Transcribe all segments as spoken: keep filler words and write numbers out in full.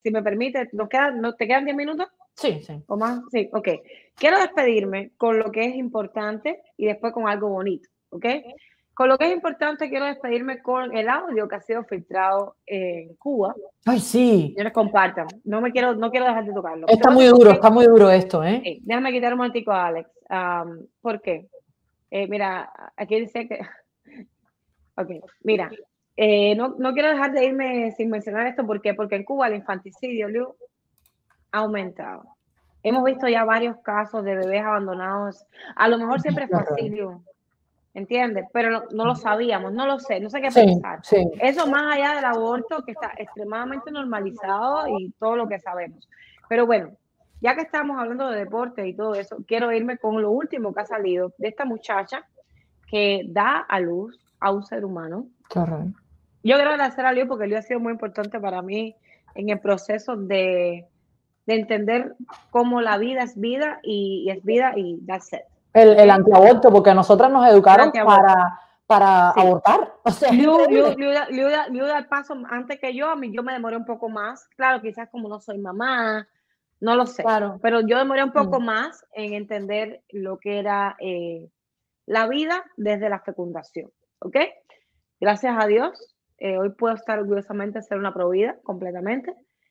si me permite, ¿nos quedan, ¿no, ¿te quedan diez minutos? Sí, sí. ¿O más? Sí, ok. Quiero despedirme con lo que es importante y después con algo bonito, ¿ok? Con lo que es importante quiero despedirme con el audio que ha sido filtrado en Cuba. Ay, sí. Señores, compartan. No me quiero, no quiero dejar de tocarlo. Está muy duro, está muy duro esto, ¿eh? Sí, déjame quitar un momentico a Alex. Um, ¿Por qué? Eh, mira, aquí dice que... Ok, mira, eh, no, no quiero dejar de irme sin mencionar esto. ¿Por qué? Porque en Cuba el infanticidio, Liu, ha aumentado. Hemos visto ya varios casos de bebés abandonados. A lo mejor siempre fue así, Liu, ¿entiendes? Pero no, no, lo sabíamos, no lo sé, no sé qué sí, pensar. Sí. Eso más allá del aborto, que está extremadamente normalizado y todo lo que sabemos. Pero bueno, ya que estamos hablando de deporte y todo eso, quiero irme con lo último que ha salido de esta muchacha que da a luz a un ser humano. Correcto. Yo quiero agradecer a Leo porque Leo ha sido muy importante para mí en el proceso de, de entender cómo la vida es vida y, y es vida y that's it. El, ¿Okay? el antiaborto, porque a nosotras nos educaron para, para sí. abortar. O sea, Liu, Liu, Liu, Liu, Liu da el paso antes que yo, a mí yo me demoré un poco más. Claro, quizás como no soy mamá, no lo sé. Claro. Pero yo demoré un poco mm. más en entender lo que era eh, la vida desde la fecundación. ¿Ok? Gracias a Dios, eh, hoy puedo estar orgullosamente ser una provida completamente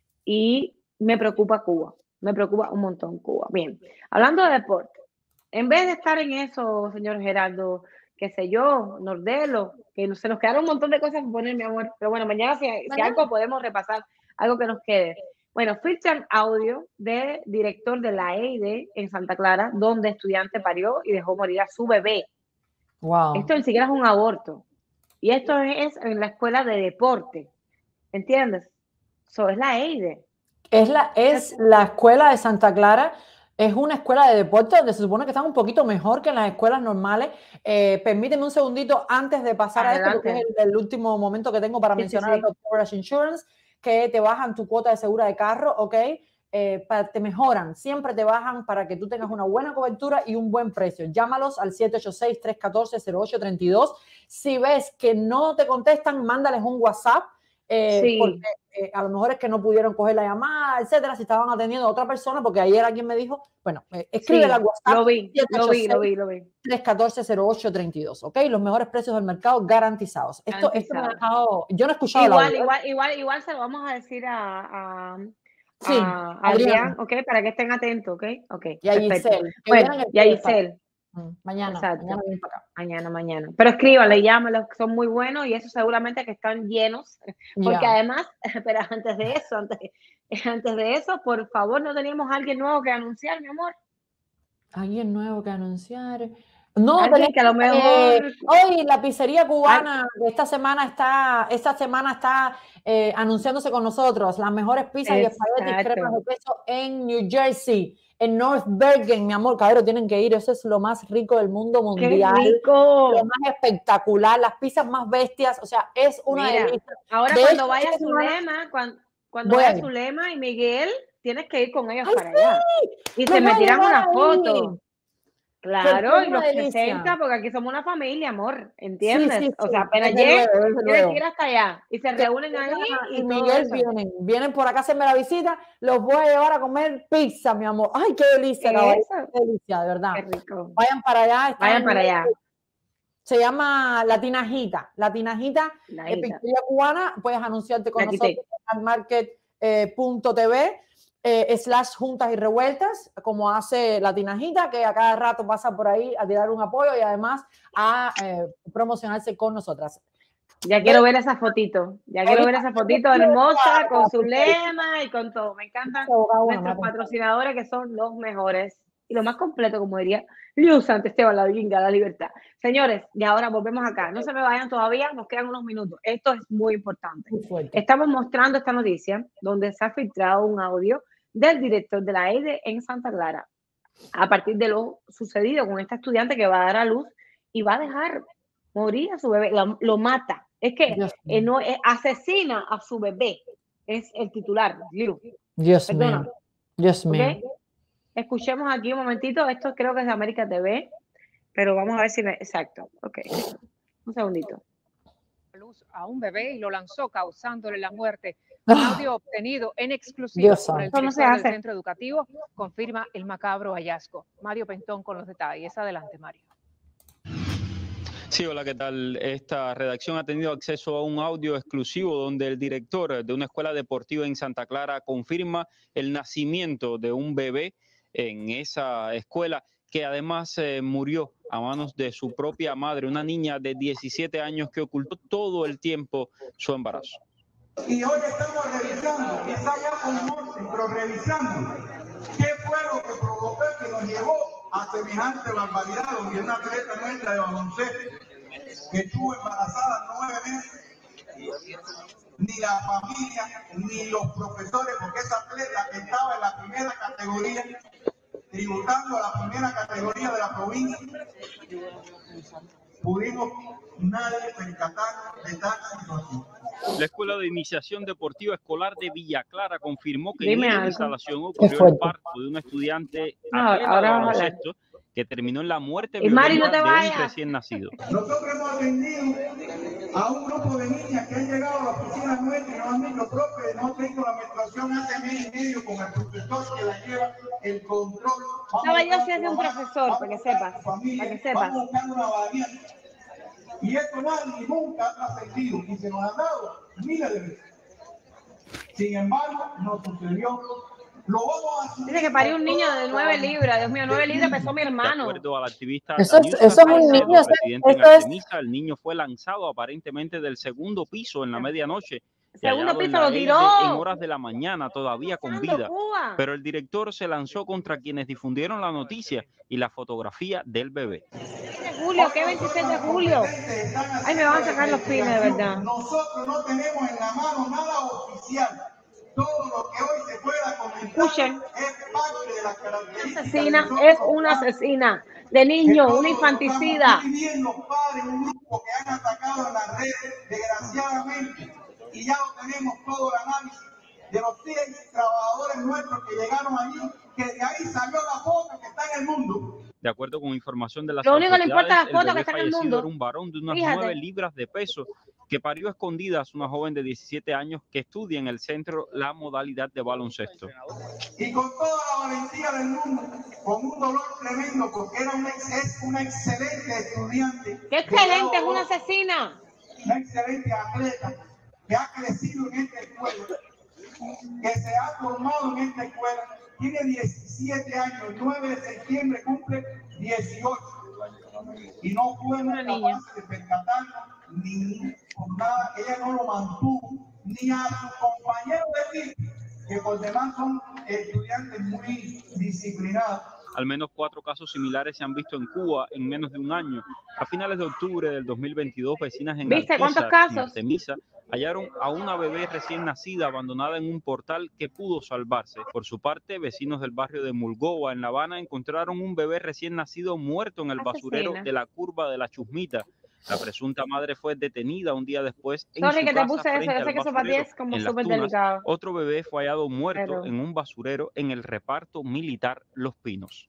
y me preocupa Cuba, me preocupa un montón Cuba. Bien, hablando de deporte, en vez de estar en eso, señor Gerardo, qué sé yo, Nordelo, que se nos quedaron un montón de cosas que poner, mi amor, pero bueno, mañana si, si algo podemos repasar, algo que nos quede. Bueno, filtran audio de director de la E I D E en Santa Clara, donde estudiante parió y dejó morir a su bebé. Wow. Esto ni siquiera es un aborto. Y esto es en la escuela de deporte, ¿entiendes? Eso es la E I D E. Es la, es la escuela de Santa Clara, es una escuela de deporte donde se supone que están un poquito mejor que en las escuelas normales. Eh, permíteme un segundito antes de pasar Adelante. a esto, porque es el, el último momento que tengo para sí, mencionar sí, sí. el Coverage Insurance, que te bajan tu cuota de segura de carro, ¿ok? Eh, para, te mejoran, siempre te bajan para que tú tengas una buena cobertura y un buen precio. Llámalos al siete ocho seis, tres uno cuatro, cero ocho tres dos. Si ves que no te contestan, mándales un WhatsApp, eh, sí. porque eh, a lo mejor es que no pudieron coger la llamada, etcétera, si estaban atendiendo a otra persona, porque ayer alguien me dijo, bueno, eh, escribe sí, al WhatsApp. Lo vi, lo vi, lo vi, lo vi. tres uno cuatro, cero ocho tres dos, ¿ok? Los mejores precios del mercado garantizados. Esto, Garantizado. esto me ha dejado, yo no he escuchado igual, la audio, igual, igual, igual se lo vamos a decir a, a Sí, a Adrián, ok, para que estén atentos, ok, ok. Y a Giselle. Bueno, y a Giselle. Mañana, Exacto. mañana vienen para acá. Mañana, mañana. Pero escríbanle, llámenlos, que son muy buenos y eso seguramente que están llenos. Porque yeah. además, pero antes de eso, antes, antes de eso, por favor, ¿no teníamos a alguien nuevo que anunciar, mi amor? ¿Alguien nuevo que anunciar? No, alguien que a lo mejor eh, hoy la pizzería cubana Ay. esta semana está esta semana está eh, anunciándose con nosotros las mejores pizzas Exacto. y espaguetis cremas de queso en New Jersey, en North Bergen, mi amor, cabrón, tienen que ir, eso es lo más rico del mundo mundial. ¡Qué rico! Lo más espectacular, las pizzas más bestias, o sea, es una Mira, delicia. Ahora de cuando vaya Zulema, cuando, cuando vaya Zulema y Miguel, tienes que ir con ellos Ay, para sí. allá. Y Los se me tiran una foto. Ahí. Claro, y los presenta, porque aquí somos una familia, amor, ¿entiendes? Sí, sí, sí. O sea, apenas lleguen, tienen que ir hasta allá. Y se reúnen ahí y, y Miguel vienen, vienen por acá a hacerme la visita, los voy a llevar a comer pizza, mi amor. Ay, qué delicia, caballero, qué delicia, de verdad. Qué rico. Vayan para allá. Vayan para allá. Se llama La Tinajita. La Tinajita, eh, pizzería cubana. Puedes anunciarte con nosotros en market punto t v. Eh, slash juntas y revueltas, como hace La Tinajita, que a cada rato pasa por ahí a tirar un apoyo y además a eh, promocionarse con nosotras. Ya quiero ver esa fotito, ya quiero ver esa fotito hermosa con su lema y con todo. Me encantan nuestros patrocinadores que son los mejores y lo más completo, como diría Liu Santesteban, la vinga, la libertad. Señores, y ahora volvemos acá. No se me vayan todavía, nos quedan unos minutos. Esto es muy importante. Muy Estamos mostrando esta noticia donde se ha filtrado un audio del director de la E I D E en Santa Clara a partir de lo sucedido con esta estudiante que va a dar a luz y va a dejar morir a su bebé, lo, lo mata. Es que eh, no, eh, asesina a su bebé, es el titular. Liu. Dios mío. Dios mío. ¿Okay? Escuchemos aquí un momentito, esto creo que es de América T V, pero vamos a ver si... Me... Exacto, ok. Un segundito. Luz a un bebé y lo lanzó causándole la muerte Audio obtenido en exclusiva Dios por el santo. Eso no se director del hace. centro educativo confirma el macabro hallazgo. Mario Pentón con los detalles. Adelante, Mario. Sí, hola, ¿qué tal? Esta redacción ha tenido acceso a un audio exclusivo donde el director de una escuela deportiva en Santa Clara confirma el nacimiento de un bebé en esa escuela que además eh, murió a manos de su propia madre, una niña de diecisiete años que ocultó todo el tiempo su embarazo. Y hoy estamos revisando, quizá ya con muerte, pero revisando qué fue lo que provocó que nos llevó a semejante barbaridad, donde una atleta nuestra de baloncesto que estuvo embarazada nueve meses, ni la familia, ni los profesores, porque esa atleta estaba en la primera categoría, tributando a la primera categoría de la provincia, pudimos nadie percatar de tal situación. La Escuela de Iniciación Deportiva Escolar de Villa Clara confirmó que Dime en esa algo. instalación ocurrió el parto de un estudiante No, atleta de ahora vas a hablar. baloncesto que terminó en la muerte Y Mari, no violenta te de un vayas. recién nacido. Nosotros hemos atendido a un grupo de niñas que han llegado a la oficina nuestra y nos han dicho, profe, no tengo la menstruación hace mes y medio con el profesor que la lleva el control. Estaba yo sí hace un profesor, para que sepas, para que sepas. Vamos buscando una variante. Y esto nadie nunca ha trascendido y se nos ha dado miles de veces. Sin embargo, no sucedió. Lo vamos a Dice que parió un niño de nueve libras. Dios mío, nueve libras pesó mi De hermano. acuerdo a la activista Eso es, Taniuska eso es un Salcedo, niño, eso, residente en eso es, Artemisa, el niño fue lanzado aparentemente del segundo piso en la medianoche y Segundo hallado en piso la lo Eide tiró. en horas de la mañana, todavía con Pasando vida. Cuba. Pero el director se lanzó contra quienes difundieron la noticia y la fotografía del bebé. veintiséis de julio, ¿qué veintiséis de julio? Ay, me van a sacar los pines, de verdad. Nosotros no tenemos en la mano nada oficial. Todo lo que hoy se pueda comentar Escuchen. es parte de las características. Asesina es una asesina de niño, una infanticida. Los padres, un grupo que han atacado en las redes, desgraciadamente, y ya lo tenemos todo el análisis de los seis trabajadores nuestros que llegaron allí, que de ahí salió la foto que está en el mundo. De acuerdo con información de las Lo único que le importa autoridades, es la foto el que bebé está en el fallecido mundo. era un varón de unas Fíjate. nueve libras de peso que parió a escondidas una joven de diecisiete años que estudia en el centro la modalidad de baloncesto. Y con toda la valentía del mundo, con un dolor tremendo, porque era una, es una excelente estudiante. ¡Qué excelente! Es una asesina. Una excelente atleta que ha crecido en esta escuela, que se ha formado en esta escuela. Tiene diecisiete años, el nueve de septiembre cumple dieciocho. Y no fuimos capaces de percatarnos ni con nada, ella no lo mantuvo, ni a sus compañeros de equipo, que por demás son estudiantes muy disciplinados. Al menos cuatro casos similares se han visto en Cuba en menos de un año. A finales de octubre del dos mil veintidós, vecinas en ¿Viste cuántos Alquizar, en casos? Artemisa, hallaron a una bebé recién nacida abandonada en un portal que pudo salvarse. Por su parte, vecinos del barrio de Mulgoa, en La Habana, encontraron un bebé recién nacido muerto en el basurero Asesina. de la curva de la Chusmita. La presunta madre fue detenida un día después en Sorry su que te casa puse frente eso. Yo al sé que eso para ti basurero. es como En Las súper Tunas, delicado. otro bebé fue hallado muerto Pero- en un basurero en el reparto militar Los Pinos.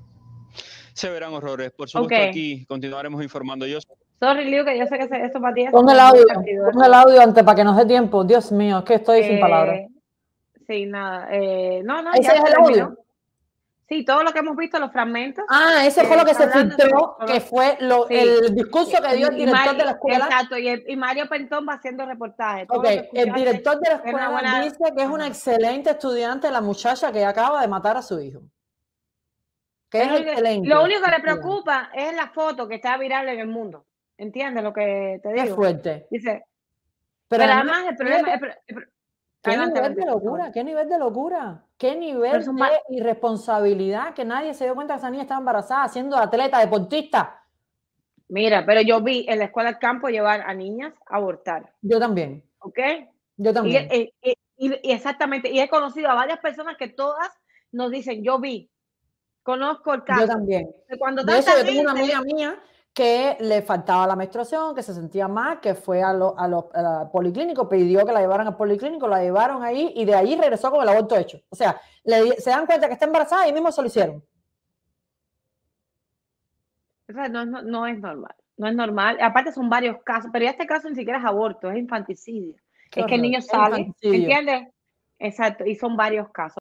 Se verán horrores. Por supuesto, Ok. aquí continuaremos informando. Yo Sorry, Liu, que yo sé que se- eso para ti es pon el como audio, muy partidor. pon el audio antes para que nos dé tiempo. Dios mío, es que estoy sin palabras. Eh, Sí, nada. Eh, no, no, ¿Ese ya es se el terminó. audio? Sí, todo lo que hemos visto, los fragmentos. Ah, ese Eh, fue lo que está se hablando filtró, sobre- que fue lo, Sí. el discurso que dio el Y director Mari- de la escuela. Exacto, y, el- y Mario Pentón va haciendo reportajes. Todo Ok, lo que el escuchaste director de la es una escuela buena- dice que es una Ajá. excelente estudiante la muchacha que acaba de matar a su hijo. Que es Es lo que- excelente. Lo único que le estudiante. preocupa es la foto que está viral en el mundo. ¿Entiendes lo que te Qué digo? fuerte. Dice, Pero, pero, además, además el problema... fíjate, el pro- el pro- ¿qué adelante, nivel de adelante, por favor. locura? ¿Qué nivel de locura? ¿Qué nivel Pero son de va- irresponsabilidad que nadie se dio cuenta que esa niña estaba embarazada, siendo atleta, deportista? Mira, pero yo vi en la escuela del campo llevar a niñas a abortar, Yo también, ¿ok? yo Y, también. y- y- y- y exactamente, y he conocido a varias personas que todas nos dicen, yo vi, conozco el caso. Yo también. Que Cuando De hecho, tanta yo tengo una gente- amiga mía que le faltaba la menstruación, que se sentía mal, que fue a los a lo, a policlínico, pidió que la llevaran al policlínico, la llevaron ahí y de ahí regresó con el aborto hecho. O sea, le di- se dan cuenta que está embarazada y mismo se lo hicieron. O sea, no, no, no es normal, no es normal. Aparte son varios casos, pero ya este caso ni siquiera es aborto, es infanticidio. es que el niño sale, ¿entiendes? Exacto, y son varios casos.